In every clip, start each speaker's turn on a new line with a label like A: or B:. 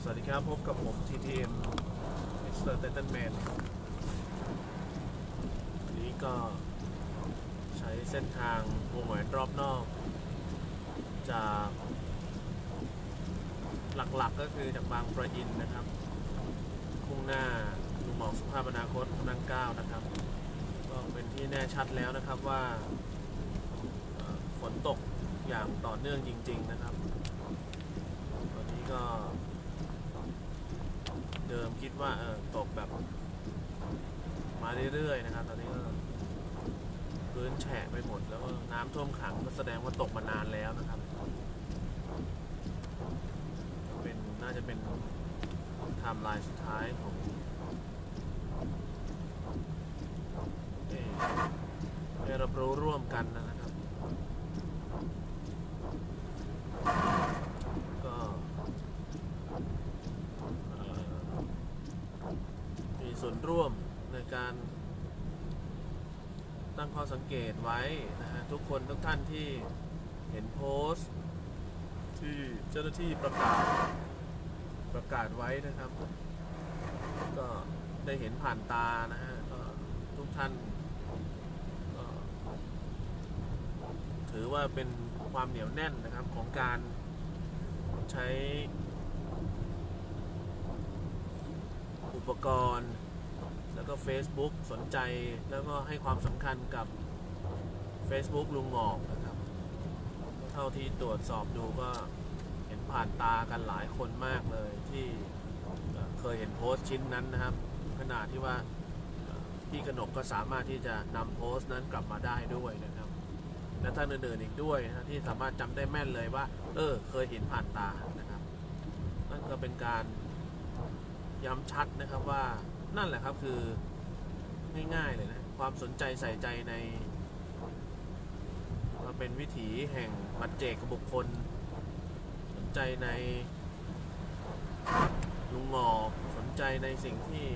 A: วัสดีครับพบกับผม TTM Mr. Titanman วันนี้ก็ใช้เส้นทางวงแหวนรอบนอกจากหลักๆก็คือจากบางปะอินนะครับมุ่งหน้าลุงหมอกสุภาพอนาคตพระนั่งเกล้านะครับก็เป็นที่แน่ชัดแล้วนะครับว่าฝนตกอย่างต่อเนื่องจริงๆนะครับตอนนี้ก็เดิมคิดว่าตกแบบมาเรื่อยๆนะครับตอนนี้ก็พื้นแฉะไปหมดแล้วก็น้ำท่วมขังก็แสดงว่าตกมานานแล้วนะครับน่าจะเป็นไทม์ไลน์สุดท้ายของให้รับรู้ร่วมกันนะครับก็มีส่วนร่วมในการตั้งข้อสังเกตไว้นะฮะทุกคนทุกท่านที่เห็นโพสต์ที่เจ้าหน้าที่ประกาศไว้นะครับก็ได้เห็นผ่านตานะฮะก็ทุกท่านก็ถือว่าเป็นความเหนียวแน่นนะครับของการใช้อุปกรณ์แล้วก็ Facebook สนใจแล้วก็ให้ความสำคัญกับ Facebook ลุงหงอกนะครับเท่าที่ตรวจสอบดูก็เห็นผ่านตากันหลายคนมากเลยที่เคยเห็นโพสต์ชิ้นนั้นนะครับขนาดที่ว่าพี่กนกก็สามารถที่จะนำโพสต์นั้นกลับมาได้ด้วยนะครับและท่านอื่นๆอีกด้วยนะที่สามารถจำได้แม่นเลยว่าเคยเห็นผ่านตานะครับนั่นก็เป็นการย้ำชัดนะครับว่านั่นแหละครับคือง่ายๆเลยนะความสนใจใส่ใจในเป็นวิถีแห่งปัจเจกบุคคลสนใจในลุงหงอกสนใจในสิ่งที่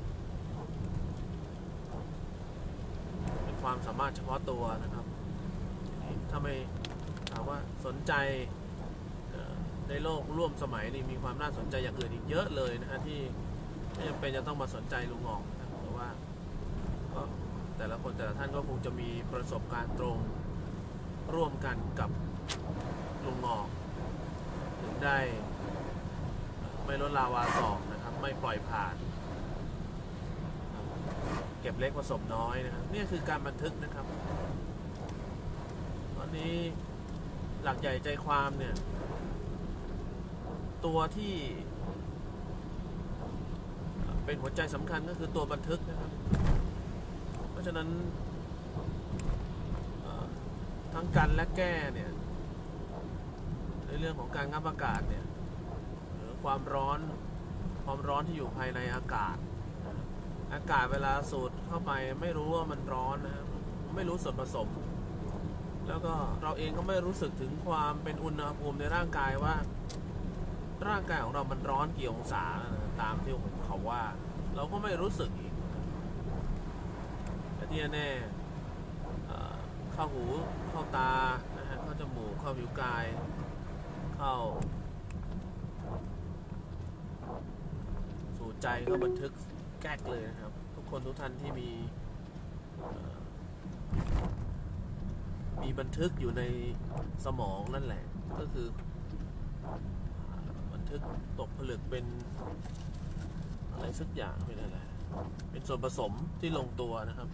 A: เป็นความสามารถเฉพาะตัวนะครับถ้าไม่ถามว่าสนใจในโลกร่วมสมัยนี้มีความน่าสนใจอย่างอื่นอีกเยอะเลยนะฮะที่ไม่จำเป็นจะต้องมาสนใจลุงหงอกนะครับแต่ว่าก็แต่ละคนแต่ละท่านก็คงจะมีประสบการณ์ตรงร่วมกันกับลุงหงอกถึงได้ไม่ลดลาวาศอกนะครับไม่ปล่อยผ่านเก็บเล็กผสมน้อยนะครับนี่คือการบันทึกนะครับตอนนี้หลักใหญ่ใจความเนี่ยตัวที่เป็นหัวใจสำคัญก็คือตัวบันทึกนะครับเพราะฉะนั้นทั้งกันและแก้เนี่ยในเรื่องของการงับอากาศเนี่ยความร้อนที่อยู่ภายในอากาศเวลาสูดเข้าไปไม่รู้ว่ามันร้อนนะครับไม่รู้ส่วนผสมแล้วก็เราเองก็ไม่รู้สึกถึงความเป็นอุณหภูมิในร่างกายว่าร่างกายของเรามันร้อนกี่องศาตามที่เขาว่าเราก็ไม่รู้สึกอีกแต่ที่แน่เข้าหูเข้าตานะฮะเข้าจมูกเข้าผิวกายเข้าสู่ใจก็บันทึกแก๊กเลยนะครับทุกคนทุกท่านที่มีบันทึกอยู่ในสมองนั่นแหละก็คือบันทึกตกผลึกเป็นอะไรสักอย่างเป็นอะไรเป็นส่วนผสมที่ลงตัวนะครับ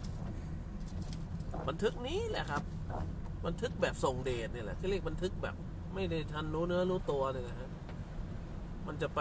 A: บันทึกนี้แหละครับบันทึกแบบส่งเดชนี่แหละที่เรียกบันทึกแบบไม่ได้ทันรู้เนื้อรู้ตัวเลยนะฮะมันจะไป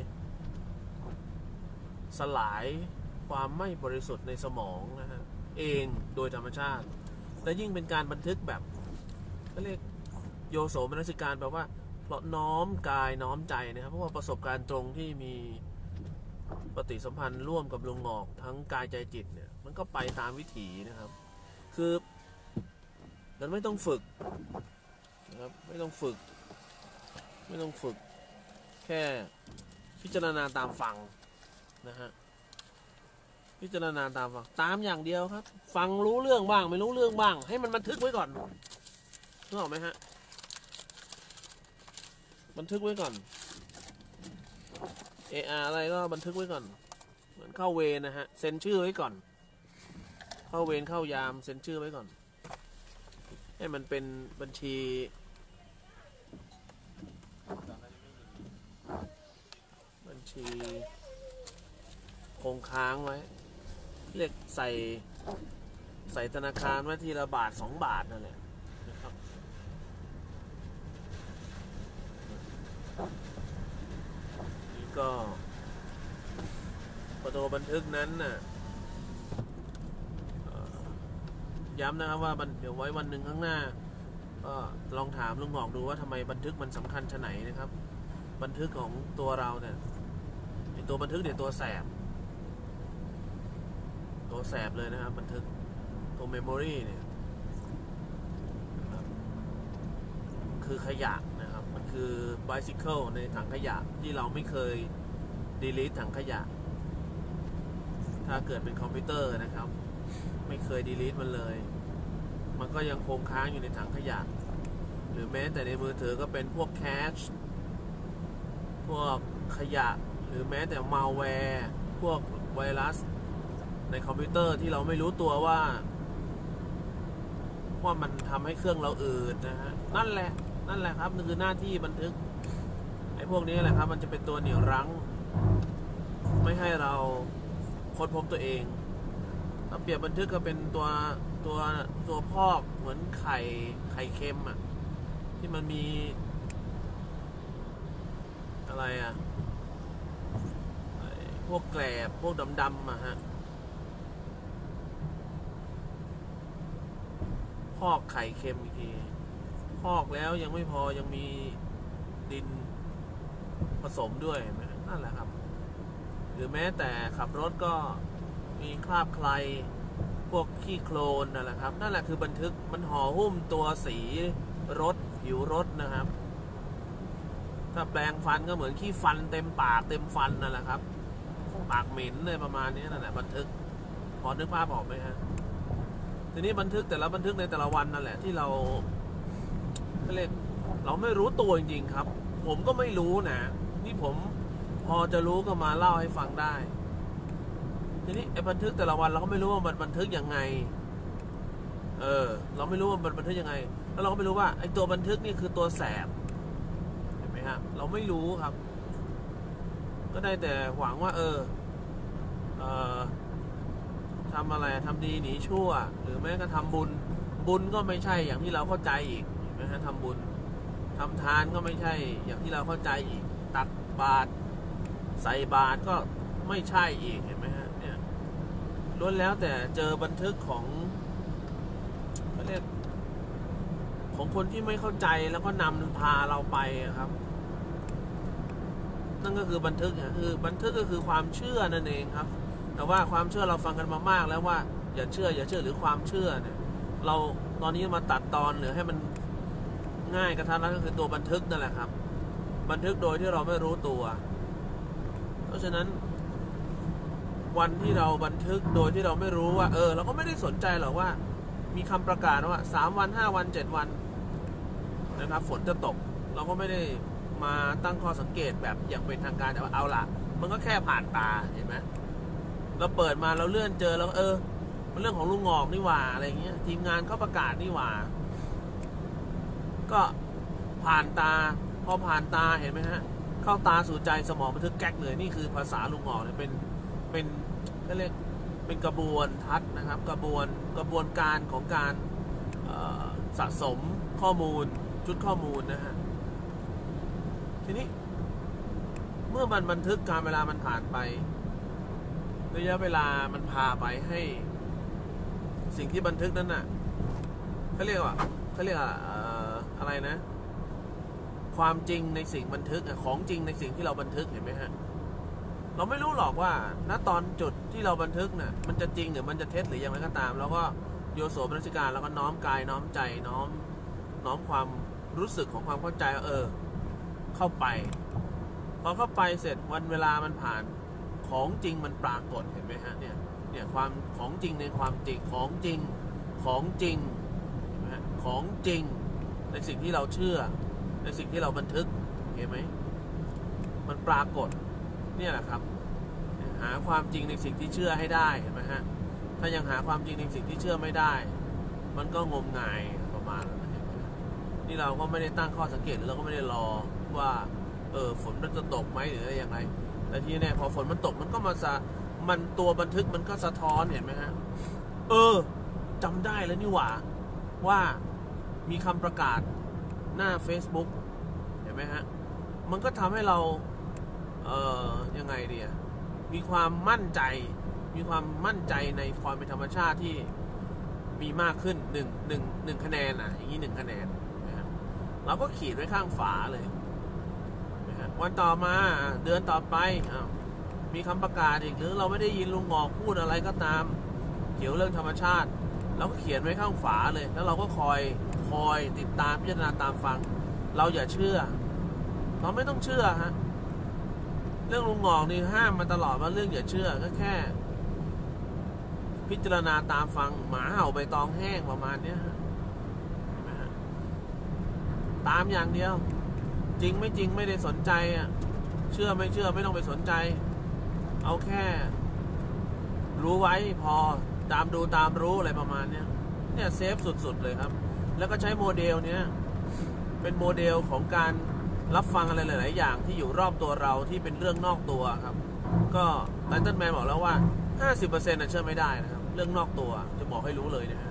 A: สลายความไม่บริสุทธิ์ในสมองนะฮะเองโดยธรรมชาติและยิ่งเป็นการบันทึกแบบเขาเรียกโยโสมนสิการแปลว่าเพราะน้อมกายน้อมใจนะครับเพราะว่าประสบการณ์ตรงที่มีปฏิสัมพันธ์ร่วมกับลุงหงอกทั้งกายใจจิตเนี่ยมันก็ไปตามวิถีนะครับคือเราไม่ต้องฝึกนะครับไม่ต้องฝึกแค่พิจารณาตามฟังนะฮะพิจารณาตามฟังตามอย่างเดียวครับฟังรู้เรื่องบ้างไม่รู้เรื่องบ้างให้มันบันทึกไว้ก่อนนึกออกไหมฮะบันทึกไว้ก่อนอะไรก็บันทึกไว้ก่อนเหมือนเข้าเวรนะฮะเซ็นชื่อไว้ก่อนเข้าเวรเข้ายามเซ็นชื่อไว้ก่อนให้มันเป็นบัญชีคงค้างไว้เรียกใส่ธนาคารไว้ทีละบาท2 บาทนั่นแหละนะครับนี่ก็ตัวบันทึกนั้นน่ะย้ำนะครับว่าเดี๋ยวไว้วันหนึ่งข้างหน้าก็ลองถามลุงหงอกดูว่าทำไมบันทึกมันสำคัญชะไหนนะครับบันทึกของตัวเราเนี่ยตัวบันทึกเนี่ยตัวแสบเลยนะครับบันทึกตัวเมมโมรีเนี่ยคือขยะนะครับมันคือ bicycle ในถังขยะที่เราไม่เคย delete ถังขยะถ้าเกิดเป็นคอมพิวเตอร์นะครับไม่เคย delete มันเลยมันก็ยังคงค้างอยู่ในถังขยะหรือแม้แต่ในมือถือก็เป็นพวกแคชพวกขยะหรือแม้แต่มัลแวร์พวกไวรัสในคอมพิวเตอร์ที่เราไม่รู้ตัวว่ามันทำให้เครื่องเราอืดนะฮะนั่นแหละครับนั่นคือหน้าที่บันทึกไอ้พวกนี้แหละครับมันจะเป็นตัวเหนี่ยวรั้งไม่ให้เราค้นพบตัวเองถ้าเปรียบบันทึกก็เป็นตัวพอกเหมือนไข่เค็มอ่ะที่มันมีอะไรอ่ะพวกแกลบพวกดำๆอ่ะฮะพอกไข่เค็มอีกทีพอกแล้วยังไม่พอยังมีดินผสมด้วยนั่นแหละครับหรือแม้แต่ขับรถก็มีคราบใครพวกขี้โคลนนั่นแหละครับนั่นแหละคือบันทึกมันห่อหุ้มตัวสีรถผิวรถนะครับถ้าแปรงฟันก็เหมือนขี้ฟันเต็มปากเต็มฟันนั่นแหละครับปากเหม็นเลยประมาณนี้นั่นแหละบันทึกพอนึกภาพออกไหมฮะทีนี้บันทึกแต่ละบันทึกในแต่ละวันนั่นแหละที่เราเรียกเราไม่รู้ตัวจริงๆครับผมก็ไม่รู้นะนี่ผมพอจะรู้ก็มาเล่าให้ฟังได้ทีนี้ไอ้บันทึกแต่ละวันเราก็ไม่รู้ว่ามันบันทึกยังไงเราไม่รู้ว่ามันบันทึกยังไงแล้วเราก็ไม่รู้ว่าไอ้ตัวบันทึกนี่คือตัวแสบเห็นไหมครับเราไม่รู้ครับก็ได้แต่หวังว่าทำอะไรทำดีหนีชั่วหรือแม้ก็ทำบุญก็ไม่ใช่อย่างที่เราเข้าใจอีกเห็นไหมฮะทำบุญทำทานก็ไม่ใช่อย่างที่เราเข้าใจอีกตักบาตรใส่บาตรก็ไม่ใช่อีกเห็นไหมฮะเนี่ยล้วนแล้วแต่เจอบันทึกของเรียกของคนที่ไม่เข้าใจแล้วก็นำพาเราไปครับนั่นก็คือบันทึกคือบันทึกก็คือความเชื่อนั่นเองครับแต่ว่าความเชื่อเราฟังกันมามากแล้วว่าอย่าเชื่อหรือความเชื่อเนี่ยเราตอนนี้มาตัดตอนหรือให้มันง่ายกระทัดรัดก็คือตัวบันทึกนั่นแหละครับบันทึกโดยที่เราไม่รู้ตัวเพราะฉะนั้นวันที่เราบันทึกโดยที่เราไม่รู้ว่าเราก็ไม่ได้สนใจหรอกว่ามีคำประกาศว่า3 วัน 5 วัน 7 วันนะครับฝนจะตกเราก็ไม่ได้มาตั้งข้อสังเกตแบบอย่างเป็นทางการแต่ว่าเอาล่ะมันก็แค่ผ่านตาเห็นไหมเราเปิดมาเราเลื่อนเจอแล้วมันเรื่องของลุงงอกนี่หว่าอะไรเงี้ยทีมงานเขาประกาศนี่หว่าก็ผ่านตาพอผ่านตาเห็นไหมฮะเข้าตาสู่ใจสมองบันทึกแก๊กเลยนี่คือภาษาลุงงอกเนี่ยเป็นก็เรียกเป็นกระบวนทัศน์นะครับกระบวนการของการสะสมข้อมูลชุดข้อมูลนะฮะทีนี้เมื่อมันบันทึกการเวลามันผ่านไประยะเวลามันพาไปให้สิ่งที่บันทึกนั้นน่ะเขาเรียกว่าอะไรนะความจริงในสิ่งบันทึกของจริงในสิ่งที่เราบันทึกเห็นไหมฮะเราไม่รู้หรอกว่าณตอนจุดที่เราบันทึกน่ะมันจะจริงหรือมันจะเท็จหรืออย่างไรก็ตามแล้วก็โยโสมนสิการแล้วก็น้อมกายน้อมใจน้อมความรู้สึกของความเข้าใจเข้าไปพอเข้าไปเสร็จวันเวลามันผ่านของจริงมันปรากฏเห็นไหมฮะเนี่ยความของจริงในความจริงของจริงเห็นไหมฮะของจริงในสิ่งที่เราเชื่อในสิ่งที่เราบันทึกเห็นไหมมันปรากฏเนี่ยแหละครับหาความจริงในสิ่งที่เชื่อให้ได้เห็นไหมฮะถ้ายังหาความจริงในสิ่งที่เชื่อไม่ได้มันก็งมงายประมาณนั้นนี่เราก็ไม่ได้ตั้งข้อสังเกตหรือเราก็ไม่ได้รอว่าฝนมันจะตกไหมหรืออะไรยังไงแต่ทีนี้พอฝนมันตกมันก็มันตัวบันทึกมันก็สะท้อนเห็นไหมฮะจำได้แล้วนี่หว่ามีคำประกาศหน้า Facebook เห็นไหมฮะมันก็ทำให้เรายังไงดีมีความมั่นใจในความเป็นธรรมชาติที่มีมากขึ้นหนึ่งคะแนนอย่างนี้1 คะแนนนะครับเราก็ขีดไว้ข้างฝาเลยนะครับวันต่อมาเดือนต่อไปมีคำประกาศอีกหรือเราไม่ได้ยินลุงงอกพูดอะไรก็ตามเกี่ยวเรื่องธรรมชาติเราก็เขียนไว้ข้างฝาเลยแล้วเราก็คอยติดตามพิจารณาตามฟังเราอย่าเชื่อเราไม่ต้องเชื่อฮะเรื่องลุงงอกนี่ห้ามมาตลอดว่าเรื่องอย่าเชื่อก็แค่พิจารณาตามฟังหมาเห่าใบตองแห้งประมาณนี้ตามอย่างเดียวจริงไม่จริงไม่ได้สนใจเชื่อไม่เชื่อไม่ต้องไปสนใจเอาแค่รู้ไว้พอตามดูตามรู้อะไรประมาณนี้เนี่ยเซฟสุดๆเลยครับแล้วก็ใช้โมเดลเนี้ยเป็นโมเดลของการรับฟังอะไรหลายๆอย่างที่อยู่รอบตัวเราที่เป็นเรื่องนอกตัวครับก็ไททันแมนบอกแล้วว่า 50% เชื่อไม่ได้นะครับเรื่องนอกตัวจะบอกให้รู้เลยนะฮะ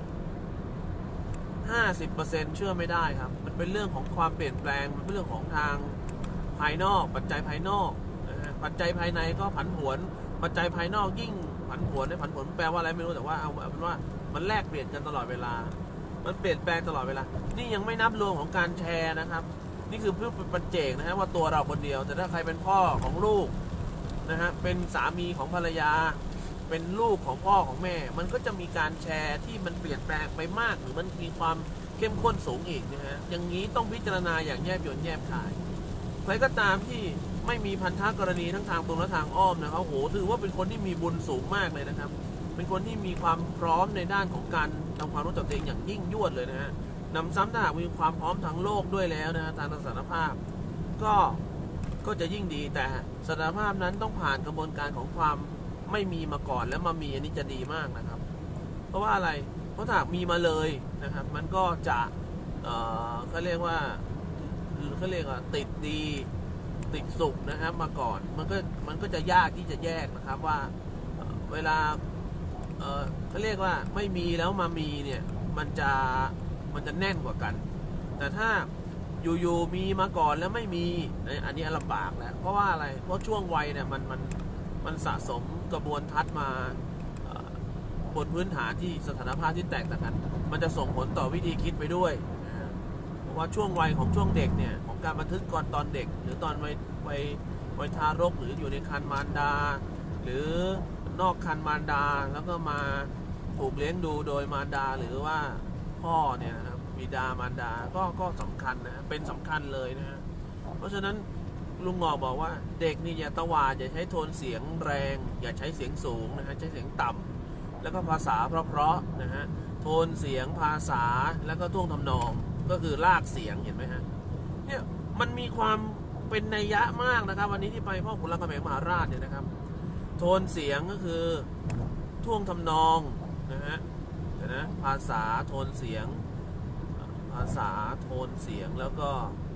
A: 50% เชื่อไม่ได้ครับมันเป็นเรื่องของความเปลี่ยนแปลงมันเป็นเรื่องของทางภายนอกปัจจัยภายนอกนะฮะปัจจัยภายในก็ผันผวนปัจจัยภายนอกยิ่งผันผวนแปลว่าอะไรไม่รู้แต่ว่าเอาเป็นว่ามันแลกเปลี่ยนกันตลอดเวลามันเปลี่ยนแปลงตลอดเวลานี่ยังไม่นับรวมของการแชร์นะครับนี่คือเพื่อเป็นปัจเจกนะฮะว่าตัวเราคนเดียวแต่ถ้าใครเป็นพ่อของลูกนะฮะเป็นสามีของภรรยาเป็นลูกของพ่อของแม่มันก็จะมีการแชร์ที่มันเปลี่ยนแปลงไปมากหรือมันมีความเข้มข้นสูงอีกนะฮะอย่างนี้ต้องพิจารณาอย่างแยบยลแยบคายใครก็ตามที่ไม่มีพันธกรณีทั้งทางตรงและทางอ้อมนะครับโหถือว่าเป็นคนที่มีบุญสูงมากเลยนะครับเป็นคนที่มีความพร้อมในด้านของการทำความรู้จักตัวเองอย่างยิ่งยวดเลยนะฮะนำซ้ำถ้าหากมีความพร้อมทางโลกด้วยแล้วนะทางสถานภาพก็จะยิ่งดีแต่สถานภาพนั้นต้องผ่านกระบวนการของความไม่มีมาก่อนแล้วมามีอันนี้จะดีมากนะครับเพราะว่าอะไรเพราะถ้ามีมาเลยนะครับมันก็จะเขาเรียกว่าติดดีติดสุขนะครับมาก่อนมันก็จะยากที่จะแยกนะครับว่าเวลาเขาเรียกว่าไม่มีแล้วมามีเนี่ยมันจะแน่นกว่ากันแต่ถ้าอยู่ๆมีมาก่อนแล้วไม่มีอันนี้ลำบากแล้วเพราะว่าอะไรเพราะช่วงวัยเนี่ยมันสะสมกระบวนทัศน์มาบนพื้นฐานที่สถานภาพที่แตกต่างกันมันจะส่งผลต่อวิธีคิดไปด้วยเพราะว่าช่วงวัยของช่วงเด็กเนี่ยของการบันทึกก่อนตอนเด็กหรือตอนวัยทารกหรืออยู่ในครรภ์มารดาหรือนอกครรภ์มารดาแล้วก็มาถูกเลี้ยงดูโดยมารดาหรือว่าพ่อเนี่ยนะครับบิดามารดาก็สำคัญนะเป็นสำคัญเลยนะฮะเพราะฉะนั้นลุงงอกบอกว่าเด็กนี่อย่าตวาดอย่าใช้โทนเสียงแรงอย่าใช้เสียงสูงนะฮะใช้เสียงต่ำแล้วก็ภาษาเพราะๆนะฮะโทนเสียงภาษาแล้วก็ท่วงทำนองก็คือลากเสียงเห็นไหมฮะเนี่ยมันมีความเป็นนัยยะมากนะครับวันนี้ที่ไปพ่อขุนรามคำแหงมหาราชเนี่ยนะครับโทนเสียงก็คือท่วงทำนองนะฮะภาษาโทนเสียงภาษาโทนเสียงแล้วก็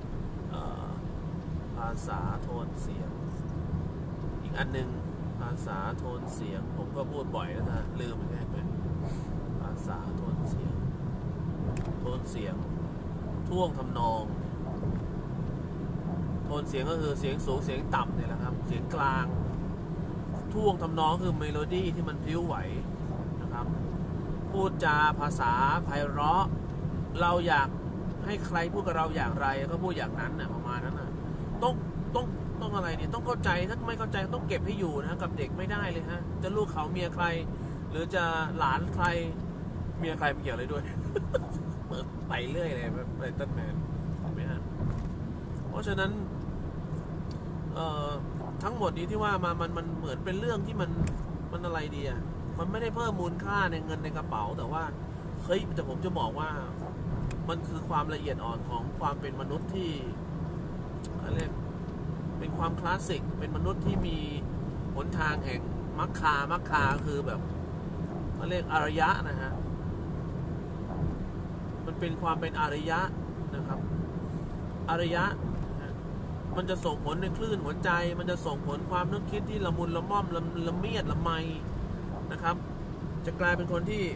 A: ภาษาโทนเสียงอีกอันนึงภาษาโทนเสียงผมก็พูดบ่อยแล้วนะลืมไปไหมภาษาโทนเสียงท่วงทำนองโทนเสียงก็คือเสียงสูงเสียงต่ำเนี่ยแหละครับเสียงกลางท่วงทำนองคือเมโลดี้ที่มันพลิ้วไหวนะครับพูดจาภาษาไพเราะเราอยากให้ใครพูดกับเราอย่างไรก็พูดอย่างนั้นนะประมาณนั้นนะต้องอะไรเนี่ยต้องเข้าใจถ้าไม่เข้าใจต้องเก็บให้อยู่นะกับเด็กไม่ได้เลยฮะจะลูกเขาเมียใครหรือจะหลานใครเมียใครไม่เกี่ยวอะไรด้วย ไปเรื่อยเลยแบบไททันแมนเห็นไหมฮะเพราะฉะนั้นทั้งหมดนี้ที่ว่ามันเหมือนเป็นเรื่องที่มันอะไรดีอ่ะมันไม่ได้เพิ่มมูลค่าในเงินในกระเป๋าแต่ว่าเฮ้ยแต่ผมจะบอกว่ามันคือความละเอียดอ่อนของความเป็นมนุษย์ที่เขาเรียกเป็นความคลาสสิกเป็นมนุษย์ที่มีหนทางแห่งมรรคาคือแบบเขาเรียกอารยะนะฮะมันเป็นความเป็นอารยะนะครับอารยะมันจะส่งผลในคลื่นหัวใจมันจะส่งผลความนึกคิดที่ละมุนละม่อมละเมียดละไมนะครับจะกลายเป็นคนที่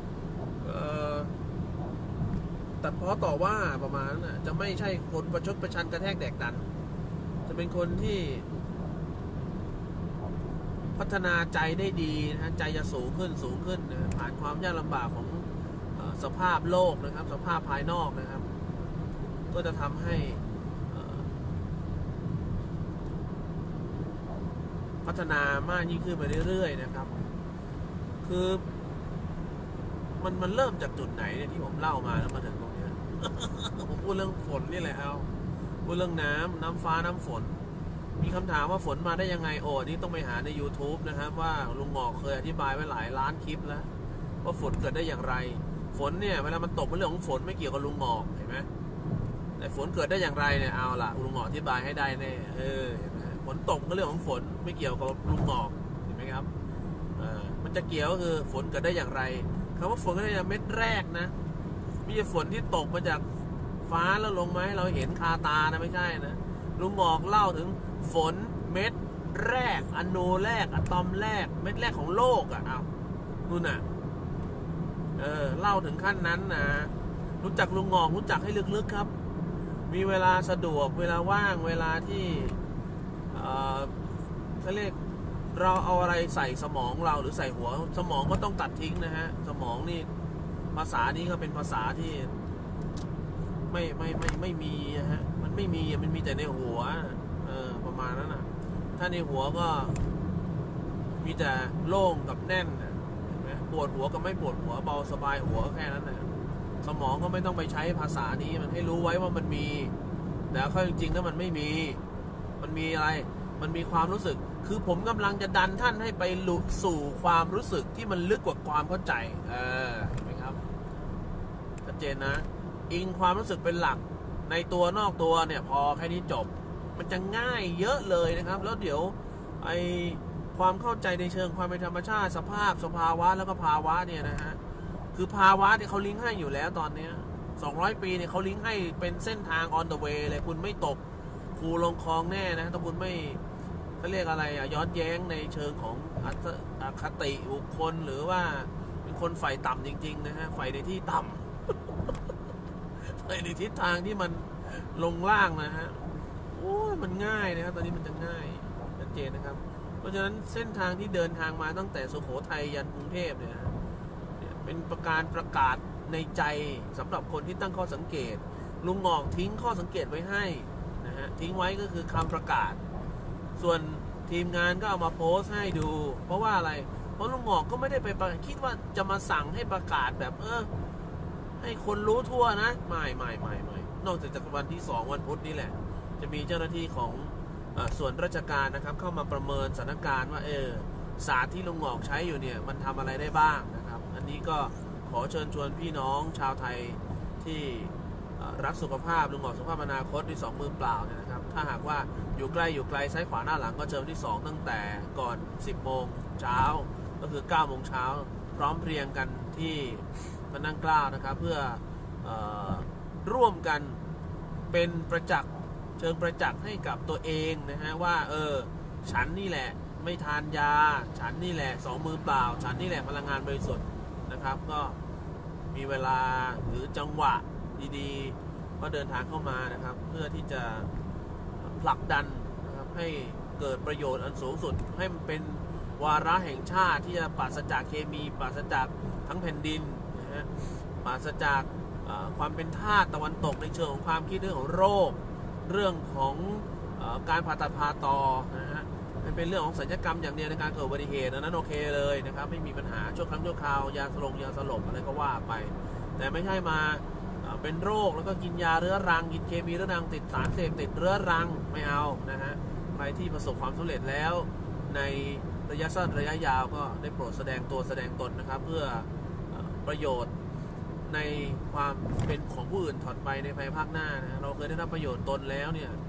A: ตัดพ้อต่อว่าประมาณนั้นจะไม่ใช่คนประชดประชันกระแทกแดกดันจะเป็นคนที่พัฒนาใจได้ดีนะใจจะสูงขึ้นนะผ่านความยากลำบากของสภาพโลกนะครับสภาพภายนอกนะครับก็จะทำให้พัฒนามากยิ่งขึ้นไปเรื่อยๆนะครับคือมันเริ่มจากจุดไหนเนี่ยที่ผมเล่ามาแล้วมาถึงตรงนี้ ผมพูดเรื่องฝนนี่แหละพูดเรื่องน้ำฟ้าน้ำฝนมีคำถามว่าฝนมาได้ยังไงโอ้นี่ต้องไปหาใน YouTube นะครับว่าลุงหงอกเคยอธิบายไว้หลายล้านคลิปแล้วว่าฝนเกิดได้อย่างไรฝนเนี่ยเวลามันตกเป็นเรื่องของฝนไม่เกี่ยวกับลุงหงอกเห็นไหมแต่ฝนเกิดได้อย่างไรเนี่ยเอาล่ะลุงหงอกอธิบายให้ได้แน่เห็นไหมฝนตกก็เรื่องของฝนไม่เกี่ยวกับลุงหงอกเห็นไหมครับมันจะเกี่ยวก็คือฝนเกิดได้อย่างไรคำว่าฝนก็ได้จากเม็ดแรกนะไม่ใช่ฝนที่ตกมาจากฟ้าแล้วลงมาให้เราเห็นคาตานะไม่ใช่นะลุงหงอกเล่าถึงฝนเม็ดแรกอนูแรกอะตอมแรกเม็ดแรกของโลกอะเอานู่นน่ะเล่าถึงขั้นนั้นนะรู้จักลุงหงอกรู้จักให้ลึกๆครับมีเวลาสะดวกเวลาว่างเวลาที่เขาเรียกเราเอาอะไรใส่สมองเราหรือใส่หัวสมองก็ต้องตัดทิ้งนะฮะสมองนี่ภาษานี้ก็เป็นภาษาที่ไม่มีฮะมันไม่มีมันมีแต่ในหัวประมาณนั้นนะถ้าในหัวก็มีแต่โล่งกับแน่นเห็นไหมปวดหัวกับไม่ปวดหัวเบาสบายหัวแค่นั้นนะสมองก็ไม่ต้องไปใช้ภาษานี้มันให้รู้ไว้ว่ามันมีแต่ข้อจริงๆถ้ามันไม่มีมันมีอะไรมันมีความรู้สึกคือผมกำลังจะดันท่านให้ไปสู่ความรู้สึกที่มันลึกกว่าความเข้าใจเห็นไหมครับชัดเจนนะอิงความรู้สึกเป็นหลักในตัวนอกตัวเนี่ยพอแค่นี้จบมันจะง่ายเยอะเลยนะครับแล้วเดี๋ยวไอความเข้าใจในเชิงความเป็นธรรมชาติสภาวะแล้วก็ภาวะเนี่ยนะฮะคือภาวะที่เขาลิงก์ให้อยู่แล้วตอนนี้200 ปีเนี่ยเขาลิงก์ให้เป็นเส้นทาง on the way เลยคุณไม่ตกคูลงคลองแน่นะถ้าคุณไม่เขาเรียกอะไรย้อนแย้งในเชิงของอคติบุคคลหรือว่าเป็นคนฝ่ายต่ำจริงๆนะฮะฝ่ายในที่ต่ำ ฝ่ายในทิศทางที่มันลงล่างนะฮะโอ้ยมันง่ายนะครับตอนนี้มันจะง่ายชัดเจนนะครับเพราะฉะนั้นเส้นทางที่เดินทางมาตั้งแต่สุโขทัยยันกรุงเทพเนี่ยเป็นประกาศในใจสำหรับคนที่ตั้งข้อสังเกตลุงหงอกทิ้งข้อสังเกตไว้ให้นะฮะทิ้งไว้ก็คือคำประกาศส่วนทีมงานก็เอามาโพสต์ให้ดูเพราะว่าอะไรเพราะลุงหงอกก็ไม่ได้ไปคิดว่าจะมาสั่งให้ประกาศแบบให้คนรู้ทั่วนะไม่นอกจากวันที่2วันพุธนี่แหละจะมีเจ้าหน้าที่ของส่วนราชการนะครับเข้ามาประเมินสถานการณ์ว่าศาสตร์ที่ลุงหงอกใช้อยู่เนี่ยมันทำอะไรได้บ้างนะครับอันนี้ก็ขอเชิญชวนพี่น้องชาวไทยที่รักสุขภาพลุงหงอกสุขภาพอนาคตด้วย2 มือเปล่าเนี่ยนะครับถ้าหากว่าอยู่ไกลซ้ายขวาหน้าหลังก็เจอวันที่2ตั้งแต่ก่อน10 โมงเช้าก็คือ9 โมงเช้าพร้อมเพรียงกันที่พระนั่งเกล้านะครับเพื่อร่วมกันเป็นเชิงประจักษ์ให้กับตัวเองนะฮะว่าฉันนี่แหละไม่ทานยาฉันนี่แหละ2 มือเปล่าฉันนี่แหละพลังงานบริสุทธิ์นะครับก็มีเวลาหรือจังหวะดีๆก็เดินทางเข้ามานะครับเพื่อที่จะผลักดันนะครับให้เกิดประโยชน์อันสูงสุดให้มันเป็นวาระแห่งชาติที่จะปราศจากเคมีปราศจากทั้งแผ่นดินนะฮะปราศจากความเป็นทาสตะวันตกในเชิงของความคิดเรื่องของโรคเรื่องของการผ่าตัดผ่าต่อนะฮะมันเป็นเรื่องของศัลยกรรมอย่างเดียวในการเกิดอุบัติเหตุนั้นโอเคเลยนะครับไม่มีปัญหาชั่วครั้งชั่วคราวยาสลบอะไรก็ว่าไปแต่ไม่ใช่มาเป็นโรคแล้วก็กินยาเรื้อรังกินเคมีเรื้อรังติดสารเสพติดเรื้อรังไม่เอานะฮะใครที่ประสบความสำเร็จแล้วในระยะสั้นระยะยาวก็ได้โปรดแสดงตัวแสดงตนนะครับเพื่อประโยชน์ในความเป็นของผู้อื่นถอดไปในภายภาคหน้านะเราเคยได้รับประโยชน์ตนแล้วเนี่ย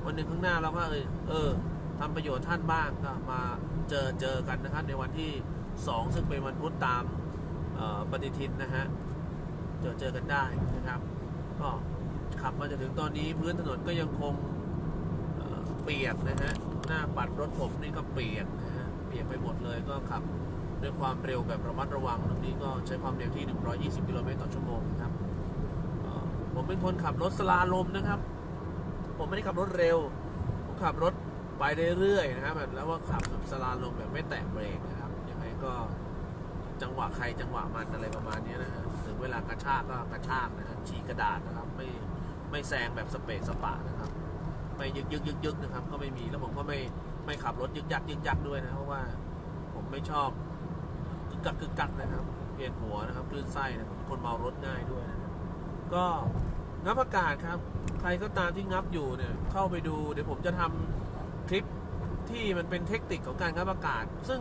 A: วันหนึ่งข้างหน้าเราก็ทำประโยชน์ท่านบ้างก็มาเจอกันนะครับในวันที่2ซึ่งเป็นวันพุธตามปฏิทินนะฮะเจอกันได้นะครับก็ขับมาจนถึงตอนนี้พื้นถนนก็ยังคงเปียกนะฮะหน้าปัดรถผมนี่ก็เปียกนะฮะเปียกไปหมดเลยก็ขับด้วยความเร็วแบบระมัดระวังตรงนี้ก็ใช้ความเร็วที่120 กิโลเมตรต่อชั่วโมงนะครับผมเป็นคนขับรถสลาลมนะครับผมไม่ได้ขับรถเร็วผมขับรถไปเรื่อยๆนะครับแบบแล้วว่าขับแบบสลาลมแบบไม่แตะเบรกนะครับยังไงก็จังหวะใครจังหวะมันอะไรประมาณนี้นะฮะถึงเวลากระชากก็กระชากนะฮะฉีกกระดาษนะครับไม่แซงแบบสเปซสปะนะครับไม่ยึกนะครับก็ไม่มีแล้วผมก็ไม่ขับรถยึกยักด้วยนะเพราะว่าผมไม่ชอบกึกกักนะครับเปลี่ยนหัวนะครับคลื่นไส้นะผมคนเมารถง่ายด้วยนะก็งับอากาศครับใครก็ตามที่งับอยู่เนี่ยเข้าไปดูเดี๋ยวผมจะทำคลิปที่มันเป็นเทคนิคของการงับอากาศซึ่ง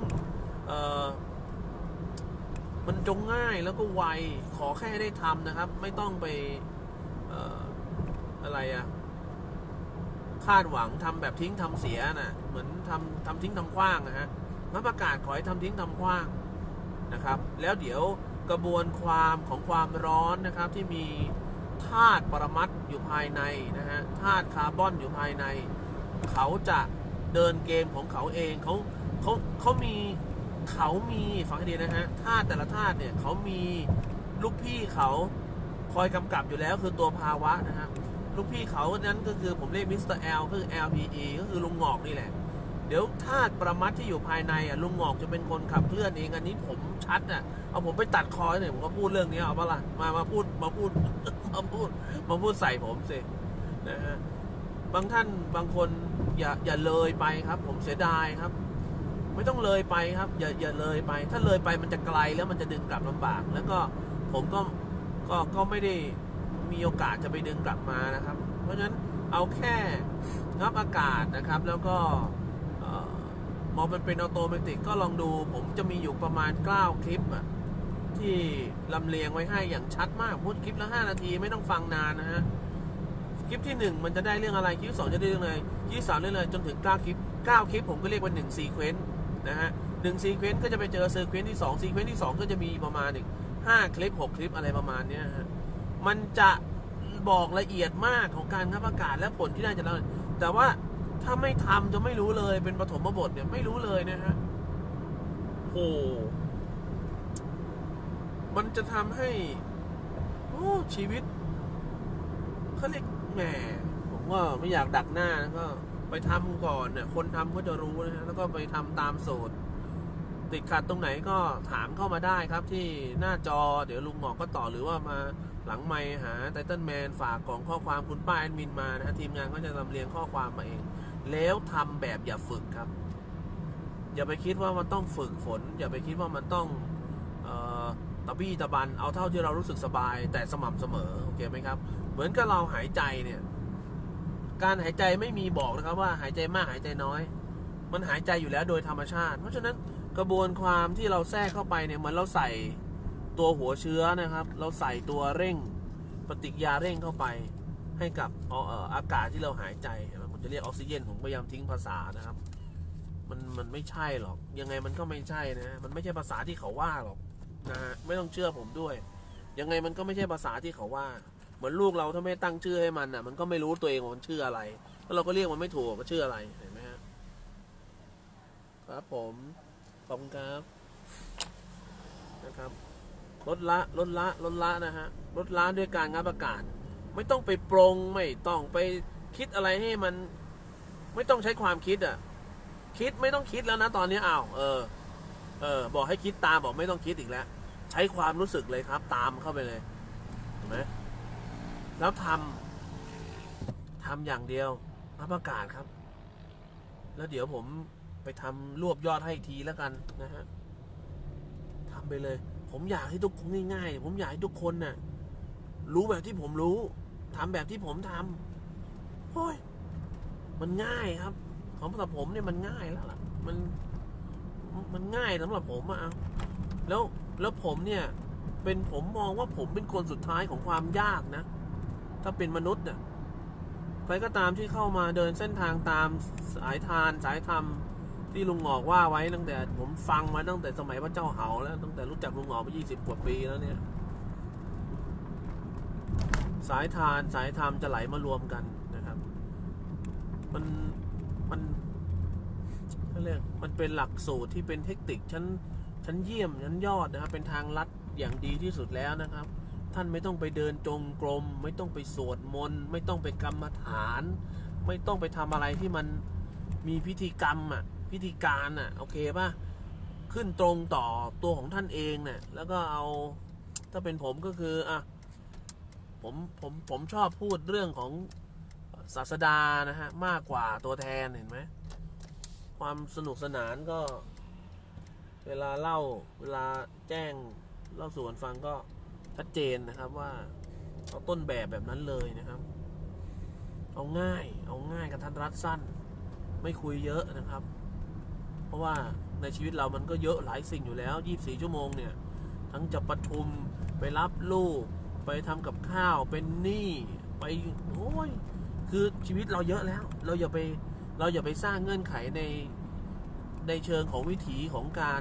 A: มันจงง่ายแล้วก็ไวขอแค่ได้ทำนะครับไม่ต้องไปอะไรคาดหวังทำแบบทิ้งทำเสียนะเหมือนทำทิ้งทำขว้างนะฮะงับอากาศขอให้ทำทิ้งทำขว้างนะครับแล้วเดี๋ยวกระบวนความของความร้อนนะครับที่มีธาตุปรมัตถ์อยู่ภายในนะฮะธาตุคาร์บอนอยู่ภายในเขาจะเดินเกมของเขาเองเขามีฟังให้ดีนะฮะธาตุแต่ละธาตุเนี่ยเขามีลูกพี่เขาคอยกำกับอยู่แล้วคือตัวภาวะนะฮะลูกพี่เขานั้นก็คือผมเรียกมิสเตอร์ L คือ LPE ก็คือลุงงอกนี่แหละเดี๋ยวธาตุปรมัตถ์ที่อยู่ภายในลุงงอกจะเป็นคนขับเคลื่อนเองอันนี้ผมชัดเอาผมไปตัดคอหน่อยผมก็พูดเรื่องนี้เอาปะล่ะมาพูดใส่ผมสินะฮะบางท่านบางคนอย่าเลยไปครับผมเสียดายครับไม่ต้องเลยไปครับอย่าเลยไปถ้าเลยไปมันจะไกลแล้วมันจะดึงกลับลำบากแล้วก็ผมก็ไม่ได้มีโอกาสจะไปดึงกลับมานะครับเพราะฉะนั้นเอาแค่งับอากาศนะครับแล้วก็มองมันเป็นออโตเมติกก็ลองดูผมจะมีอยู่ประมาณ9 คลิปที่ลำเลียงไว้ให้อย่างชัดมากพูดคลิปละ5 นาทีไม่ต้องฟังนานนะฮะคลิปที่1มันจะได้เรื่องอะไรคลิป2จะได้เรื่องอะไรคลิป3เรื่องอะไรจนถึง9 คลิปผมก็เรียกว่า1 ซีเควนซ์นะฮะ1 ซีเควนซ์ก็จะไปเจอซีเควนซ์ที่2ซีเควนซ์ที่2ก็จะมีประมาณ5 คลิป6 คลิปอะไรประมาณนี้ฮะมันจะบอกละเอียดมากของการงับอากาศและผลที่ได้จากเราแต่ว่าถ้าไม่ทำจะไม่รู้เลยเป็นปฐมบทเนี่ยไม่รู้เลยนะฮะโอ้มันจะทำให้ชีวิตเขาเรียกแหมผมว่าไม่อยากดักหน้านะก็ไปทำก่อนเนี่ยคนทำก็จะรู้นะฮะแล้วก็ไปทำตามสูตรติดขัดตรงไหนก็ถามเข้ามาได้ครับที่หน้าจอเดี๋ยวลุงหมอกก็ต่อหรือว่ามาหลังไมค์หาไทเทิลแมนฝากกล่องข้อความคุณป้าแอดมินมานะฮะทีมงานก็จะลำเลียงข้อความมาเองแล้วทำแบบอย่าฝึกครับอย่าไปคิดว่ามันต้องฝึกฝนอย่าไปคิดว่ามันต้องตะบี้ตะบันเอาเท่าที่เรารู้สึกสบายแต่สม่ำเสมอโอเคไหมครับเหมือนกับเราหายใจเนี่ยการหายใจไม่มีบอกนะครับว่าหายใจมากหายใจน้อยมันหายใจอยู่แล้วโดยธรรมชาติเพราะฉะนั้นกระบวนความที่เราแทรกเข้าไปเนี่ยเหมือนเราใส่ตัวหัวเชื้อนะครับเราใส่ตัวเร่งปฏิกิริยาเร่งเข้าไปให้กับอากาศที่เราหายใจผมจะเรียกออกซิเจนผมพยายามทิ้งภาษานะครับมันไม่ใช่หรอกยังไงมันก็ไม่ใช่นะมันไม่ใช่ภาษาที่เขาว่าหรอกนะฮะไม่ต้องเชื่อผมด้วยยังไงมันก็ไม่ใช่ภาษาที่เขาว่าเหมือนลูกเราถ้าไม่ตั้งชื่อให้มันมันก็ไม่รู้ตัวเองว่ามันชื่ออะไรแล้วเราก็เรียกมันไม่ถูกว่าชื่ออะไรเห็นไหมฮะครับผมขอบคุณครับนะครับลดละนะฮะลดละด้วยการงับอากาศไม่ต้องไปปรงไม่ต้องไปคิดอะไรให้มันไม่ต้องใช้ความคิดคิดไม่ต้องคิดแล้วนะตอนนี้บอกให้คิดตามบอกไม่ต้องคิดอีกแล้วใช้ความรู้สึกเลยครับตามเข้าไปเลยเห็นไหมแล้วทำอย่างเดียวงับอากาศครับแล้วเดี๋ยวผมไปทำรวบยอดให้ทีแล้วกันนะฮะทำไปเลยผมอยากให้ทุกคนง่ายๆผมอยากให้ทุกคนน่ะรู้แบบที่ผมรู้ทำแบบที่ผมทำโอ้ยมันง่ายครับสำหรับผมเนี่ยมันง่ายแล้วล่ะมันง่ายสำหรับผมแล้วผมเนี่ยผมมองว่าผมเป็นคนสุดท้ายของความยากนะถ้าเป็นมนุษย์น่ะใครก็ตามที่เข้ามาเดินเส้นทางตามสายทานสายธรรมที่ลุงหงอกว่าไว้ตั้งแต่ผมฟังมาตั้งแต่สมัยพระเจ้าเหาแล้วตั้งแต่รู้จักลุงหงอกมา20 กว่าปีแล้วเนี่ยสายทานสายธรรมจะไหลมารวมกันนะครับมันเรียกมันเป็นหลักสูตรที่เป็นเทคนิคชั้นเยี่ยมชั้นยอดนะครับเป็นทางลัดอย่างดีที่สุดแล้วนะครับท่านไม่ต้องไปเดินจงกรมไม่ต้องไปสวดมนต์ไม่ต้องไปกรรมฐานไม่ต้องไปทำอะไรที่มันมีพิธีกรรมพิธีการโอเคป่ะขึ้นตรงต่อตัวของท่านเองเนี่ยแล้วก็เอาถ้าเป็นผมก็คือผมชอบพูดเรื่องของศาสดานะฮะมากกว่าตัวแทนเห็นไหมความสนุกสนานก็เวลาเล่าเวลาแจ้งเล่าสู่กันฟังก็ชัดเจนนะครับว่าเอาต้นแบบนั้นเลยนะครับเอาง่ายกับทันรัดสั้นไม่คุยเยอะนะครับเพราะว่าในชีวิตเรามันก็เยอะหลายสิ่งอยู่แล้ว24 ชั่วโมงเนี่ยทั้งจะประชุมไปรับลูกไปทำกับข้าวเป็นหนี้ไปโอ้ยคือชีวิตเราเยอะแล้วเราอย่าไปสร้างเงื่อนไขในเชิงของวิถีของการ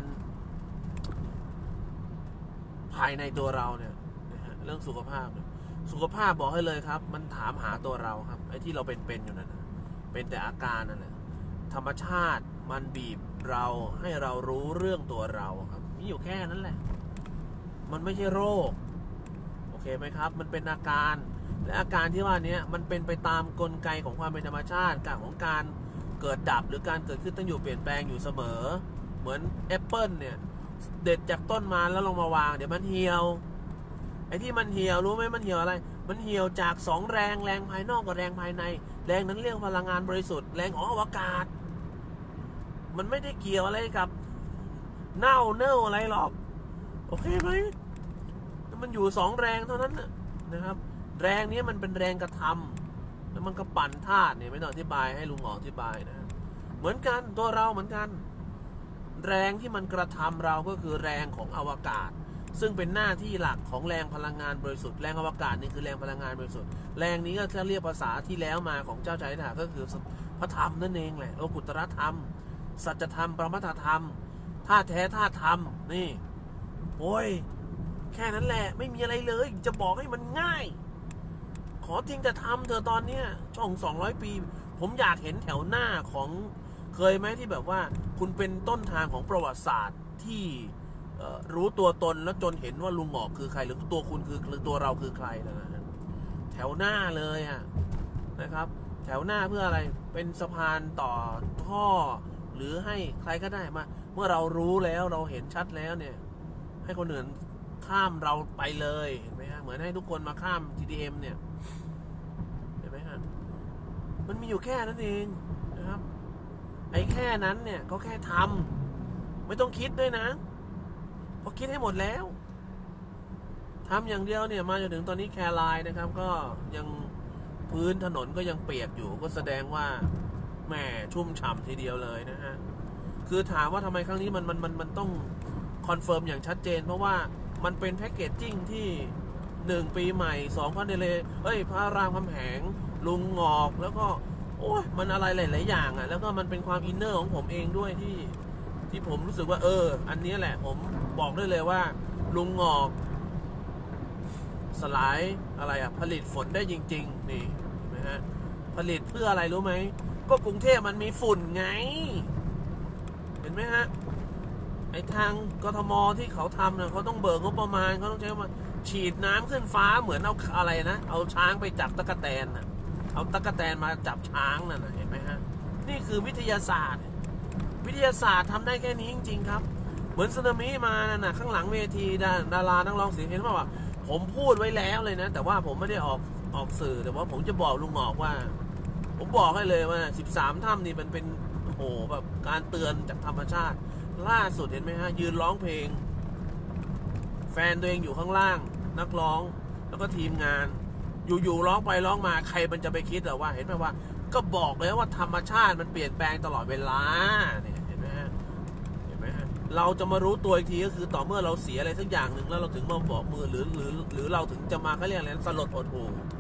A: ภายในตัวเราเนี่ยเรื่องสุขภาพบอกให้เลยครับมันถามหาตัวเราครับไอ้ที่เราเป็นอยู่นั่นเป็นแต่อาการนั่นแหละธรรมชาติมันบีบเราให้เรารู้เรื่องตัวเราครับมีอยู่แค่นั้นแหละมันไม่ใช่โรคโอเคไหมครับมันเป็นอาการและอาการที่ว่านี้มันเป็นไปตามกลไกของความเป็นธรรมชาติของการเกิดดับหรือการเกิดขึ้นตั้งอยู่เปลี่ยนแปลงอยู่เสมอเหมือนแอปเปิลเนี่ยเด็ดจากต้นมาแล้วลงมาวางเดี๋ยวมันเหี่ยวไอ้ที่มันเหี่ยวรู้ไหมมันเหี่ยวอะไรมันเหี่ยวจาก2 แรงภายนอกกับแรงภายในแรงนั้นเรียกพลังงานบริสุทธิ์แรงของอวกาศมันไม่ได้เกี่ยวอะไรกับเน่าอะไรหรอกโอเคไหมมันอยู่2 แรงเท่านั้นนะครับแรงนี้มันเป็นแรงกระทำแล้วมันก็ปั่นธาตุเนี่ยไม่ต้องอธิบายให้ลุงหมออธิบายนะเหมือนกันตัวเราเหมือนกันแรงที่มันกระทำเราก็คือแรงของอวกาศซึ่งเป็นหน้าที่หลักของแรงพลังงานบริสุทธิ์แรงอวกาศนี่คือแรงพลังงานบริสุทธิ์แรงนี้ก็จะเรียกภาษาที่แล้วมาของเจ้าชายนิทราก็คือพระธรรมนั่นเองแหละโลกุตตรธรรมสัจธรรมปรมัตถธรรมธาตุแท้ธาตุธรรมนี่โอ้ยแค่นั้นแหละไม่มีอะไรเลยจะบอกให้มันง่ายขอจริงจะทำเธอตอนนี้ช่อง200 ปีผมอยากเห็นแถวหน้าของเคยไหมที่แบบว่าคุณเป็นต้นทางของประวัติศาสตร์ที่รู้ตัวตนแล้วจนเห็นว่าลุงหงอกคือใครหรือตัวคุณคือหรือตัวเราคือใครนะฮะแถวหน้าเลยนะครับแถวหน้าเพื่ออะไรเป็นสะพานต่อท่อหรือให้ใครก็ได้มาเมื่อเรารู้แล้วเราเห็นชัดแล้วเนี่ยให้คนอื่นข้ามเราไปเลยเห็นไหมฮะเหมือนให้ทุกคนมาข้าม TDM เนี่ยเห็นไหมฮะมันมีอยู่แค่นั้นเองนะครับไอ้แค่นั้นเนี่ยก็แค่ทำไม่ต้องคิดด้วยนะเพราะคิดให้หมดแล้วทำอย่างเดียวเนี่ยมาจนถึงตอนนี้แคร์ไลน์นะครับก็ยังพื้นถนนก็ยังเปียกอยู่ก็แสดงว่าแหมชุ่มฉ่ำทีเดียวเลยนะฮะคือถามว่าทำไมครั้งนี้มันต้องคอนเฟิร์มอย่างชัดเจนเพราะว่ามันเป็นแพ็กเกจจิ้งที่1 ปีใหม่2 พระนเรศพระรามคำแหงลุงหงอกแล้วก็โอ้ยมันอะไรหลายๆอย่างแล้วก็มันเป็นความอินเนอร์ของผมเองด้วยที่ผมรู้สึกว่าอันนี้แหละผมบอกได้เลยว่าลุงหงอกสลายอะไรผลิตฝนได้จริงๆนี่เห็นไหมฮะผลิตเพื่ออะไรรู้ไหมก็กรุงเทพมันมีฝุ่นไงเห็นไหมฮะไอ้ทางกทมที่เขาทำเนี่ยเขาต้องเบิกงบประมาณเขาต้องใช้มาฉีดน้ำขึ้นฟ้าเหมือนเอาอะไรนะเอาช้างไปจับตั๊กแตนเอาตั๊กแตนมาจับช้างนั่นเห็นไหมฮะนี่คือวิทยาศาสตร์ทำได้แค่นี้จริงๆครับเหมือนสึนามิมาน่ะข้างหลังเวทีดารานักร้องเสียงเห็นว่าผมพูดไว้แล้วเลยนะแต่ว่าผมไม่ได้ออกสื่อแต่ว่าผมจะบอกลุงหงอกว่าผมบอกให้เลยว่า13 ถ้ำนี่มันเป็นโอ้แบบการเตือนจากธรรมชาติล่าสุดเห็นไหมฮะยืนร้องเพลงแฟนตัวเองอยู่ข้างล่างนักร้องแล้วก็ทีมงานอยู่ร้องไปร้องมาใครมันจะไปคิดหรอว่าเห็นไหมว่าก็บอกเลยว่าธรรมชาติมันเปลี่ยนแปลงตลอดเวลาเนี่ยเห็นไหมฮะเราจะมารู้ตัวอีกทีก็คือต่อเมื่อเราเสียอะไรสักอย่างหนึ่งแล้วเราถึงมาบอกมือหรือเราถึงจะมาเขาเรียกอะไรสลดหดหู่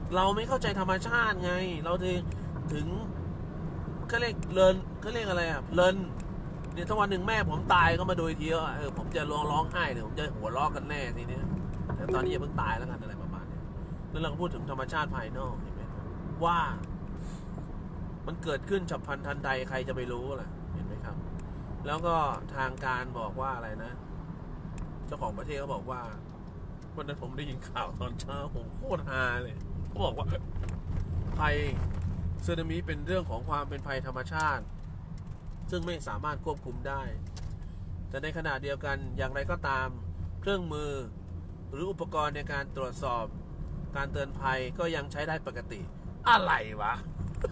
A: เราไม่เข้าใจธรรมชาติไงเราถึงเขาเรียกเขาเรียกอะไรอ่ะเลินเนี่ยถ้าวันหนึ่งแม่ผมตายก็มาดูทีว่าผมจะร้องไห้เนี่ยผมจะหัวเราะกันแน่ทีเนี้ยแต่ตอนนี้อย่าเพิ่งตายแล้วกันอะไรประมาณนี้แล้วเราก็พูดถึงธรรมชาติภายนอกเห็นไหมว่ามันเกิดขึ้นฉับพลันทันใดใครจะไปรู้ล่ะเห็นไหมครับแล้วก็ทางการบอกว่าอะไรนะเจ้าของประเทศเขาบอกว่าวันนั้นผมได้ยินข่าวตอนเช้าผมโคตรฮาเลยเขาบอกว่าภัยสึนามิเป็นเรื่องของความเป็นภัยธรรมชาติซึ่งไม่สามารถควบคุมได้แต่ในขณะเดียวกันอย่างไรก็ตามเครื่องมือหรืออุปกรณ์ในการตรวจสอบการเตือนภัยก็ยังใช้ได้ปกติอะไรวะ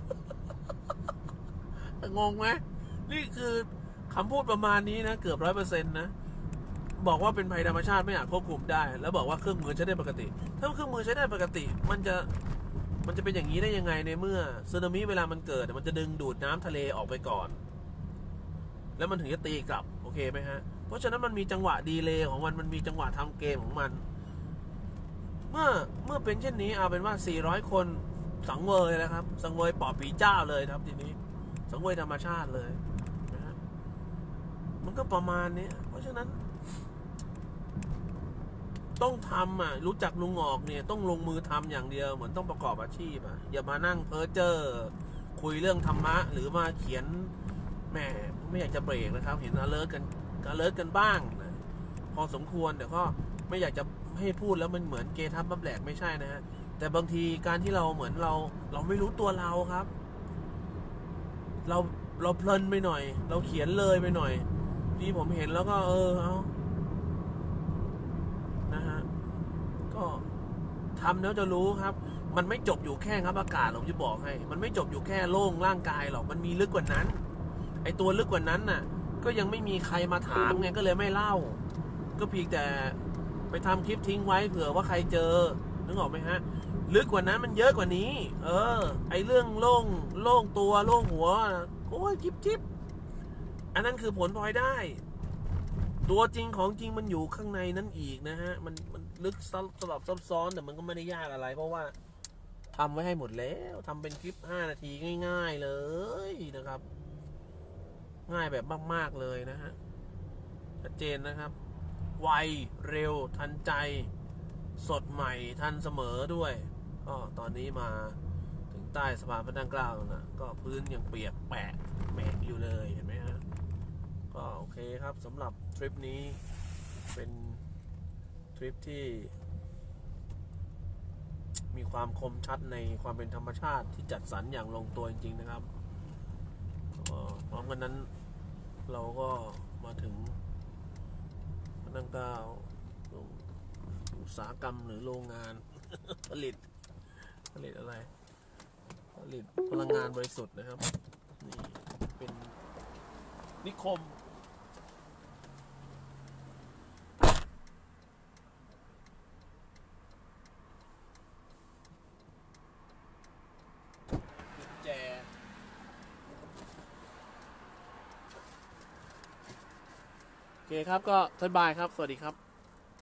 A: งงไหมนี่คือคำพูดประมาณนี้นะเกือบ100%นะบอกว่าเป็นภัยธรรมชาติไม่อาจควบคุมได้แล้วบอกว่าเครื่องมือใช้ได้ปกติถ้าเครื่องมือใช้ได้ปกติมันจะเป็นอย่างนี้ได้ยังไงในเมื่อสึนามิเวลามันเกิดมันจะดึงดูดน้ำทะเลออกไปก่อนแล้วมันถึงจะตีกลับโอเคไหมฮะเพราะฉะนั้นมันมีจังหวะดีเลย์ของมันมีจังหวะทำเกมของมันเมื่อเป็นเช่นนี้เอาเป็นว่า400คนสังเวยแล้วครับสังเวยปอบผีเจ้าเลยครับทีนี้สังเวยธรรมชาติเลยนะฮะมันก็ประมาณนี้เพราะฉะนั้นต้องทำรู้จักลุงออกเนี่ยต้องลงมือทำอย่างเดียวเหมือนต้องประกอบอาชีพอย่ามานั่งเพ้อเจ้อคุยเรื่องธรรมะหรือมาเขียนแหมไม่อยากจะเบรกนะครับเห็นalertกันบ้างนะพอสมควรแต่ก็ไม่อยากจะให้พูดแล้วมันเหมือนเกทับบับแหลกไม่ใช่นะฮะแต่บางทีการที่เราเหมือนเราไม่รู้ตัวเราครับเราเพลินไปหน่อยเราเขียนเลยไปหน่อยที่ผมเห็นแล้วก็เอานะฮะก็ทำแล้วจะรู้ครับมันไม่จบอยู่แค่ครับอากาศผมจะบอกให้มันไม่จบอยู่แค่โล่งร่างกายหรอกมันมีลึกกว่านั้นไอตัวลึกกว่านั้นน่ะก็ยังไม่มีใครมาถามไงก็เลยไม่เล่าก็เพียงแต่ไปทำคลิปทิ้งไว้เผื่อว่าใครเจอนึกออกไหมฮะลึกกว่านั้นมันเยอะกว่านี้ไอเรื่องโล่งตัวโล่งหัวโอ้ยจิ๊บอันนั้นคือผลพลอยได้ตัวจริงของจริงมันอยู่ข้างในนั้นอีกนะฮะมันลึกสลับซับซ้อนแต่มันก็ไม่ได้ยากอะไรเพราะว่าทำไว้ให้หมดแล้วทำเป็นคลิป5 นาทีง่ายๆเลยนะครับง่ายแบบมากๆเลยนะฮะชัดเจนนะครับไวเร็วทันใจสดใหม่ทันเสมอด้วยก็ตอนนี้มาถึงใต้สะพานพระนั่งเกล้านะก็พื้นยังเปียกแหมกอยู่เลยเห็นไหมฮะก็โอเคครับสำหรับทริปนี้เป็นทริปที่มีความคมชัดในความเป็นธรรมชาติที่จัดสรรอย่างลงตัวจริงๆนะครับพร้อมกันนั้นเราก็มาถึงพระนั่งเกล้าอุตสาหกรรมหรือโรงงาน ผลิตอะไรผลิตพลังงานบริสุทธิ์นะครับนี่เป็นนิคมแจโอเคครับก็บ๊ายบายครับสวัสดีครับ